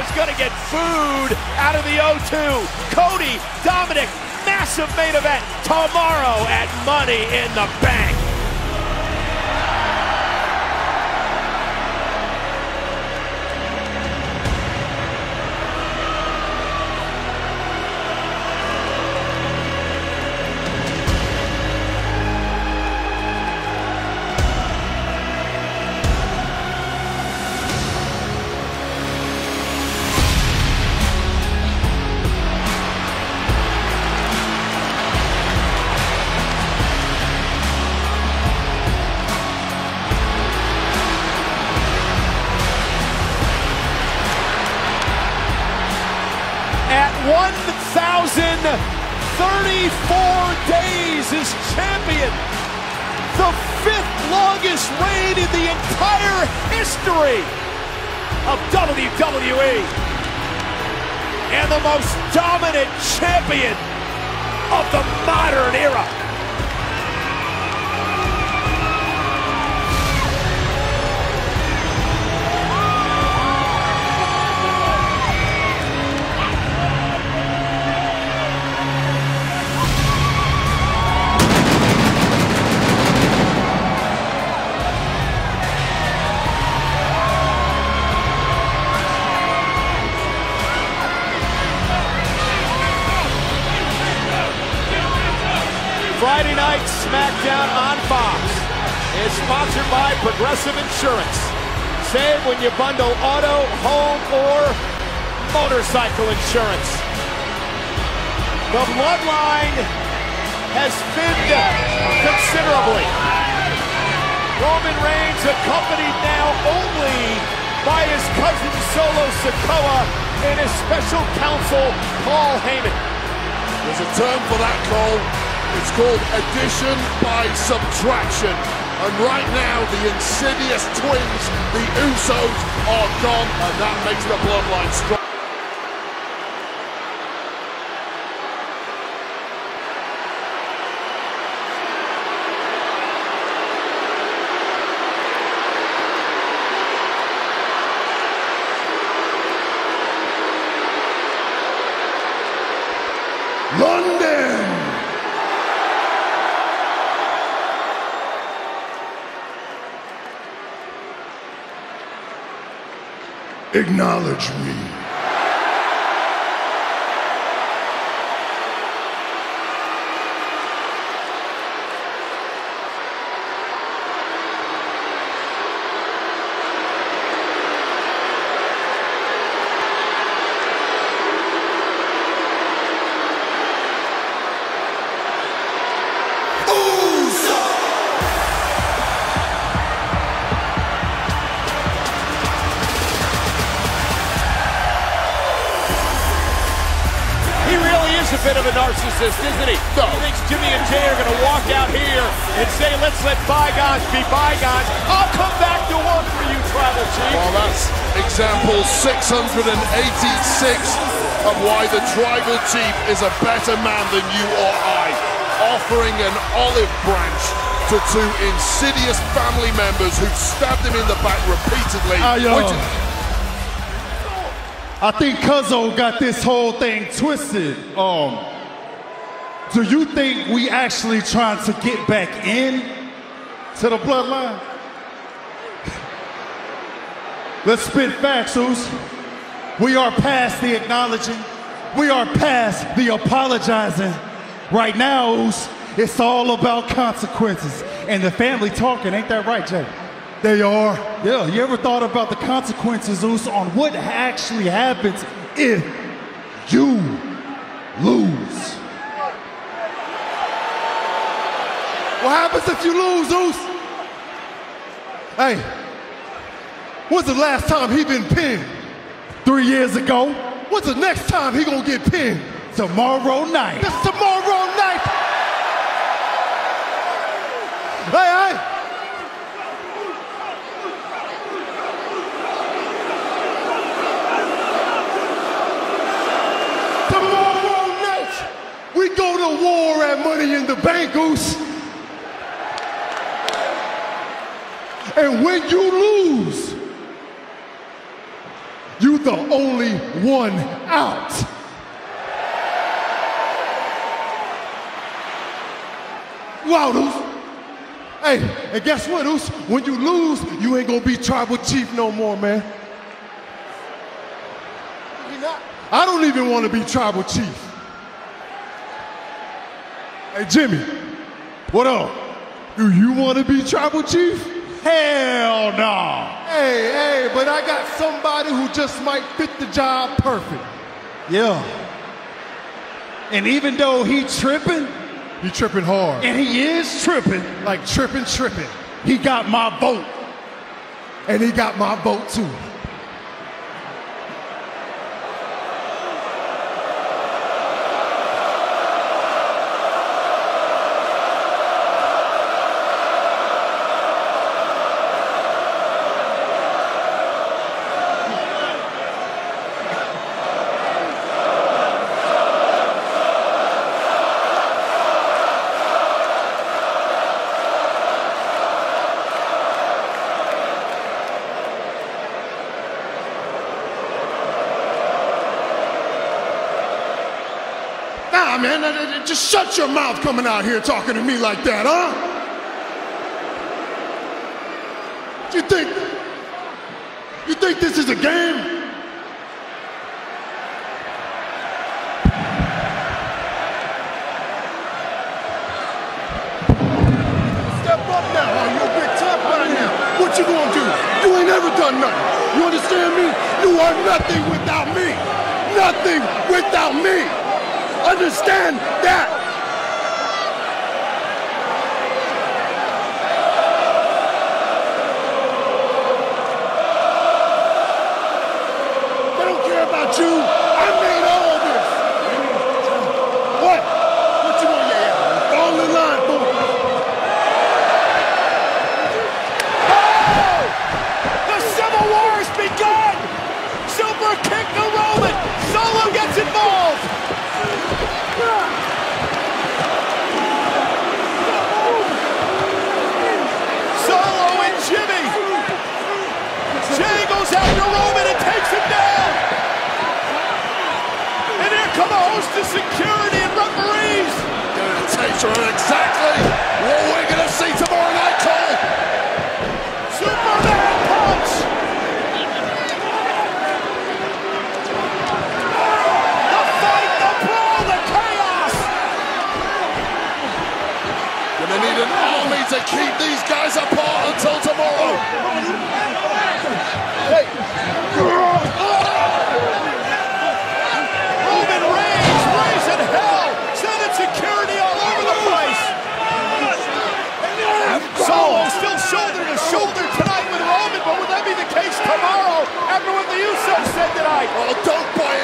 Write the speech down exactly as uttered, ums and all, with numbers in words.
is going to get food out of the O two. Cody, Dominic, massive main event tomorrow at Money in the Bank. one thousand thirty-four days as champion. The fifth longest reign in the entire history of W W E. And the most dominant champion of the modern era. Friday night Smackdown on Fox is sponsored by Progressive Insurance. Save when you bundle auto, home, or motorcycle insurance. The bloodline has thinned considerably. Roman Reigns accompanied now only by his cousin Solo Sikoa and his special counsel Paul Heyman. There's a term for that, Cole. It's called addition by subtraction. And right now, the insidious twins, the Usos, are gone, and that makes the bloodline strong. London! Acknowledge me. A bit of a narcissist, isn't he? No. He thinks Jimmy and Jay are going to walk out here and say, let's let bygones be bygones. I'll come back to work for you, Tribal Chief. Well, that's example six hundred eighty-six of why the Tribal Chief is a better man than you or I. Offering an olive branch to two insidious family members who've stabbed him in the back repeatedly. Uh, yo. Which I think Cuzzo got this whole thing twisted. Um, do you think we actually trying to get back in to the bloodline? Let's spit facts, Oos. We are past the acknowledging. We are past the apologizing. Right now, Oos, it's all about consequences. And the family talking, ain't that right, Jay? They are. Yeah, you ever thought about the consequences, Oos, on what actually happens if you lose? What happens if you lose, Oos? Hey, when's the last time he been pinned? Three years ago. When's the next time he gonna get pinned? Tomorrow night. That's tomorrow night. Hey, hey. We go to war at Money in the Bank, Goose. And when you lose, you the only one out. Wow, Deuce. Hey, and guess what, Deuce? When you lose, you ain't gonna be tribal chief no more, man. I don't even want to be tribal chief. Hey, Jimmy, what up? Do you want to be tribal chief? Hell no. Hey, hey, but I got somebody who just might fit the job perfect. Yeah. And even though he tripping, he tripping hard. And he is tripping. Like tripping, tripping. He got my vote. And he got my vote too. Nah, man, just shut your mouth coming out here talking to me like that, huh? You think, you think this is a game? Step up now, huh? You a big tough right now. What you gonna do? You ain't never done nothing. You understand me? You are nothing without me. Nothing without me. Understand that! They don't care about you. I made all this. What? What you want? Yeah, yeah. Fall in line, boy. Oh! The Civil War has begun! Super kick to Roman. Solo gets involved. Solo and Jimmy. Jay goes after Roman and takes him down. And here come a host of security and referees. Gonna take her exactly what we're gonna see tomorrow night, Cole. Superman punch. The fight, the brawl, the chaos. Gonna need an army to keep these guys apart until tomorrow. Hey. Roman Reigns raising hell, sending security all over the place. Solo still shoulder to shoulder tonight with Roman, but would that be the case tomorrow after what the Usos said tonight? Oh, don't buy